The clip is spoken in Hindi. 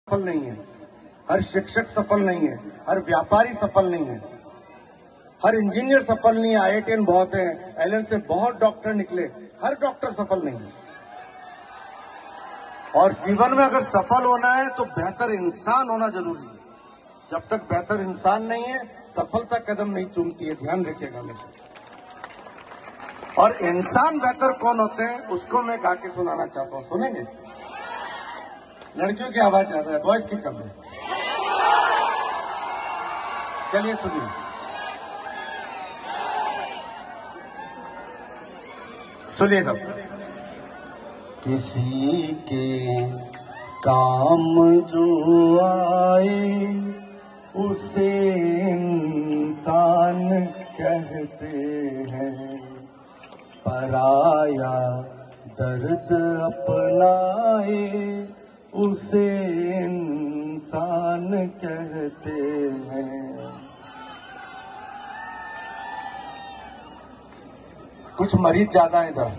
सफल नहीं है, हर शिक्षक सफल नहीं है, हर व्यापारी सफल नहीं है, हर इंजीनियर सफल नहीं है। IITian बहुत है, LN से बहुत डॉक्टर निकले, हर डॉक्टर सफल नहीं है। और जीवन में अगर सफल होना है तो बेहतर इंसान होना जरूरी है। जब तक बेहतर इंसान नहीं है, सफलता कदम नहीं चूमती है, ध्यान रखिएगा मेरे। और इंसान बेहतर कौन होते हैं उसको मैं गा के सुनाना चाहता हूं, सुनेंगे? लड़कियों की आवाज ज्यादा है, बॉयज की कम है। चलिए सुनिए। सुनिए सब। किसी के काम जो आए उसे इंसान कहते हैं, पराया दर्द अपनाए उसे इंसान कहते हैं। कुछ मरीज ज्यादा है इधर।